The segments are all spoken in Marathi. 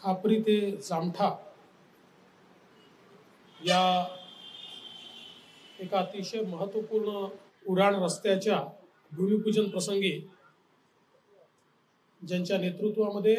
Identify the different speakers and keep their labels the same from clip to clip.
Speaker 1: खापरी ते जामठा या एका अतिशय महत्त्वपूर्ण उडाण रस्त्याच्या भूमिपूजन प्रसंगी ज्यांच्या नेतृत्वामध्ये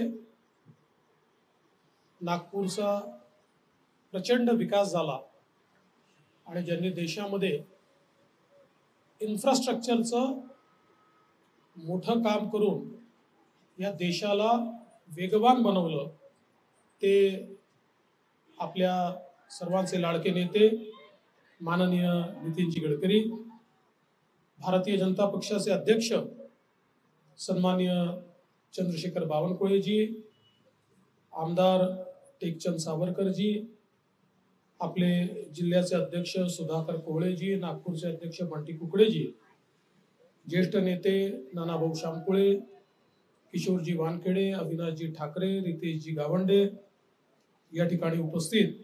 Speaker 1: नागपूरचा प्रचंड विकास झाला आणि ज्यांनी देशामध्ये इन्फ्रास्ट्रक्चरचं मोठं काम करून या देशाला वेगवान बनवलं ते आपल्या सर्वांचे लाडके नेते माननीय नितीनजी गडकरी, भारतीय जनता पक्षाचे अध्यक्ष सन्माननीय चंद्रशेखर बावनकुळेजी, आमदार टेकचंद सावरकरजी, आपले जिल्ह्याचे अध्यक्ष सुधाकर कोहळेजी, नागपूरचे अध्यक्ष बंटी कुकडेजी, ज्येष्ठ नेते नानाभाऊ शामकुळे, किशोरजी वानखेडे, अविनाशजी ठाकरे, रितेशजी गावंडे, या ठिकाणी उपस्थित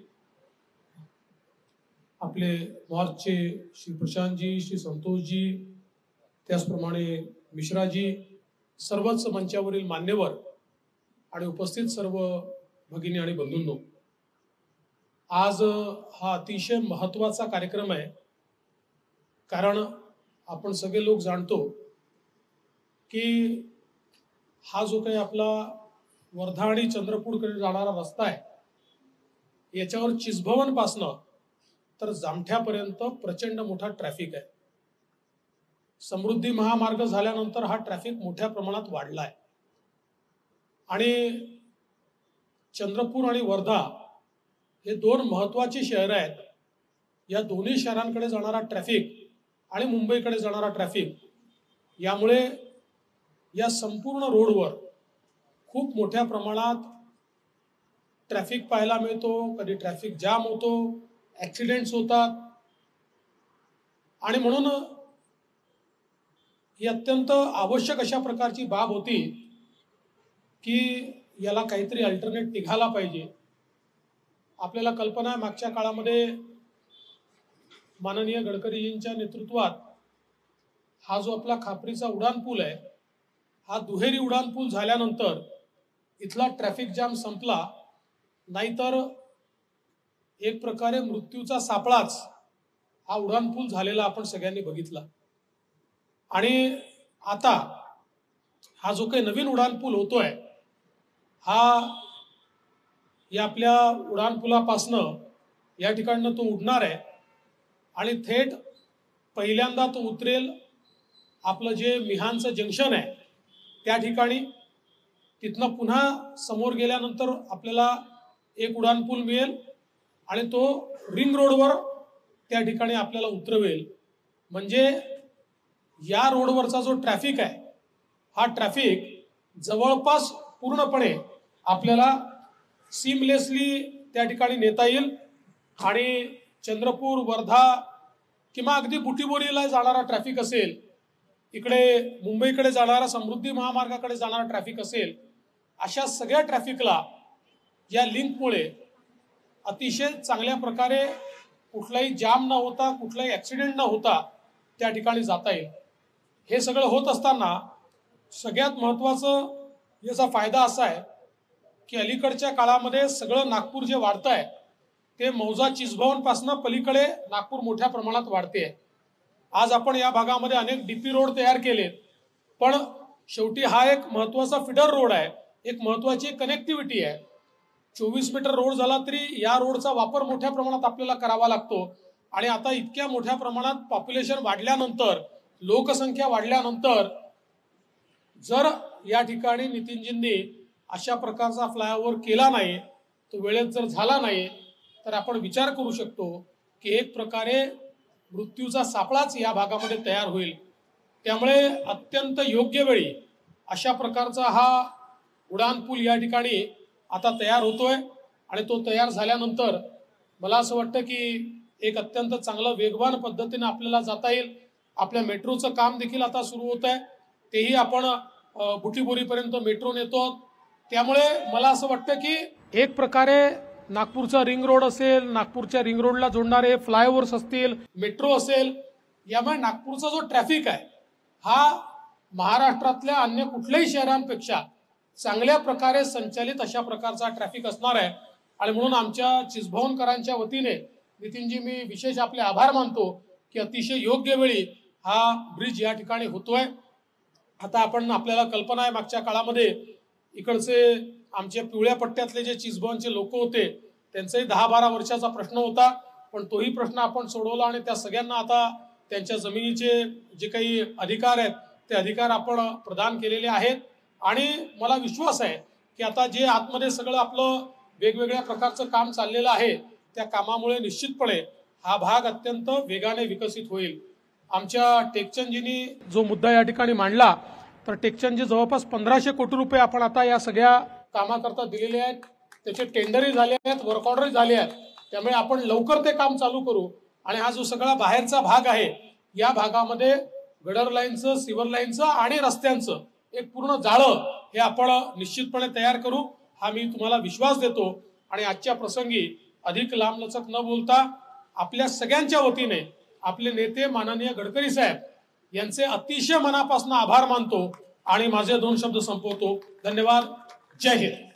Speaker 1: आपले मॉर्चचे श्री प्रशांतजी, श्री संतोषजी, त्याचप्रमाणे मिश्राजी, सर्वच मंचावरील मान्यवर आणि उपस्थित सर्व भगिनी आणि बंधूंनो, आज हा अतिशय महत्त्वाचा कार्यक्रम आहे. कारण आपण सगळे लोक जाणतो की हा जो काही आपला वर्धा आणि चंद्रपूरकडे जाणारा रस्ता आहे याच्यावर चिसभवन पासनं तर जामठ्यापर्यंत प्रचंड मोठा ट्रॅफिक आहे. समृद्धी महामार्ग झाल्यानंतर हा ट्रॅफिक मोठ्या प्रमाणात वाढला आहे आणि चंद्रपूर आणि वर्धा हे दोन महत्त्वाची शहरं आहेत. या दोन्ही शहरांकडे जाणारा ट्रॅफिक आणि मुंबईकडे जाणारा ट्रॅफिक यामुळे या संपूर्ण रोडवर खूप मोठ्या प्रमाणात ट्रॅफिक पाहायला मिळतो. कधी ट्रॅफिक जाम होतो, ॲक्सिडेंट्स होतात आणि म्हणून ही अत्यंत आवश्यक अशा प्रकारची बाब होती की याला काहीतरी अल्टरनेट निघाला पाहिजे. आपल्याला कल्पना आहे मागच्या काळामध्ये माननीय गडकरीजींच्या नेतृत्वात हा जो आपला खापरीचा उड्डाणपूल आहे हा दुहेरी उड्डाणपूल झाल्यानंतर इथला ट्रॅफिक जाम संपला, नाहीतर एक प्रकारे मृत्यूचा सापळाच हा उड्डाणपूल झालेला आपण सगळ्यांनी बघितला. आणि आता हा जो काही नवीन उड्डाणपूल होतोय हा या आपल्या उड्डाणपुलापासनं या ठिकाणं तो उडणार आहे आणि थेट पहिल्यांदा तो उतरेल आपलं जे मिहानचं जंक्शन आहे त्या ठिकाणी. तिथनं पुन्हा समोर गेल्यानंतर आपल्याला एक उड्डाणपूल मिळेल आणि तो रिंग रोडवर त्या ठिकाणी आपल्याला उतरवेल. म्हणजे या रोडवरचा जो ट्रॅफिक आहे हा ट्रॅफिक जवळपास पूर्णपणे आपल्याला सीमलेसली त्या ठिकाणी नेता येईल आणि चंद्रपूर, वर्धा किंवा अगदी बुटीबोरीला जाणारा ट्रॅफिक असेल, इकडे मुंबईकडे जाणारा समृद्धी महामार्गाकडे जाणारा ट्रॅफिक असेल, अशा सगळ्या ट्रॅफिकला या लिंकमुळे अतिशय चांगल्या प्रकारे कुठलाही जाम न होता, कुठलाही ॲक्सिडेंट न होता त्या ठिकाणी जाता येईल. हे सगळं होत असताना सगळ्यात महत्त्वाचं याचा फायदा असा आहे की अलीकडच्या काळामध्ये सगळं नागपूर जे वाढतं आहे ते मौजा चिसभवनपासनं पलीकडे नागपूर मोठ्या प्रमाणात वाढते आहे. आज आपण या भागामध्ये अनेक DP रोड तयार केलेत, पण शेवटी हा एक महत्त्वाचा फिडर रोड आहे, एक महत्त्वाची कनेक्टिव्हिटी आहे. 24 मीटर रोड झाला तरी या रोडचा वापर मोठ्या प्रमाणात आपल्याला करावा लागतो. आणि आता इतक्या मोठ्या प्रमाणात पॉप्युलेशन वाढल्यानंतर, लोकसंख्या वाढल्यानंतर जर या ठिकाणी नितीनजींनी अशा प्रकारचा फ्लायओव्हर केला नाही, तो वेळेत जर झाला नाही, तर आपण विचार करू शकतो की एक प्रकारे मृत्यूचा सापळाच या भागामध्ये तयार होईल. त्यामुळे अत्यंत योग्य वेळी अशा प्रकारचा हा उड्डाणपूल या ठिकाणी आता तयार होतोय आणि तो तयार झाल्यानंतर मला असं वाटतं की एक अत्यंत चांगलं वेगवान पद्धतीने आपल्याला जाता येईल. आपल्या मेट्रोचं काम देखील आता सुरू होत आहे, तेही आपण बुटीबोरीपर्यंत मेट्रो नेतो. त्यामुळे मला असं वाटतं की एक प्रकारे नागपूरचा रिंग रोड असेल, नागपूरच्या रिंग रोडला जोडणारे फ्लायओव्हर्स असतील, मेट्रो असेल, यामुळे नागपूरचा जो ट्रॅफिक आहे हा महाराष्ट्रातल्या अन्य कुठल्याही शहरांपेक्षा चांगल्या प्रकारे संचालित अशा प्रकारचा ट्रॅफिक असणार आहे आणि म्हणून आमच्या चिचभवनकरांच्या वतीने नितीनजी मी विशेष आपले आभार मानतो की अतिशय योग्य वेळी हा ब्रिज या ठिकाणी होतोय। आता आपल्याला कल्पना आहे मागच्या काळामध्ये इकडचे आमच्या पिवळ्या पट्ट्यातले जे चिचभवनचे लोक होते त्यांचाही 10-12 वर्षाचा प्रश्न होता, पण तोही प्रश्न आपण सोडवला आणि त्या सगळ्यांना आता त्यांच्या जमिनीचे जे काही अधिकार आहेत ते अधिकार आपण प्रदान केलेले आहेत। आणि मला विश्वास आहे की आता जे आतमध्ये सगळं आपलं वेगवेगळ्या प्रकारचं काम चाललेलं आहे त्या कामामुळे निश्चितपणे हा भाग अत्यंत वेगाने विकसित होईल। आमच्या टेकचंदजींनी जो मुद्दा या ठिकाणी मांडला तर टेकचंदजी जवळपास 1500 कोटी रुपये आपण आता या सगळ्या कामाकरता दिलेले आहेत, त्याचे टेंडरही झाले आहेत, वर्क ऑर्डरही झाले आहेत, त्यामुळे आपण लवकर ते काम चालू करू आणि हा जो सगळा बाहेरचा भाग आहे या भागामध्ये गडर लाईनचं, सिव्हर लाईनचं आणि रस्त्यांचं एक पूर्ण जाळं हे आपण निश्चितपणे तयार करू, हा मी तुम्हाला विश्वास देतो। आणि आजच्या प्रसंगी अधिक लांबलचक न बोलता आपल्या सगळ्यांच्या वतीने आपले नेते माननीय गडकरी साहेब यांचे अतिशय मनापासून आभार मानतो आणि माझे 2 शब्द संपवतो। धन्यवाद। जय हिंद।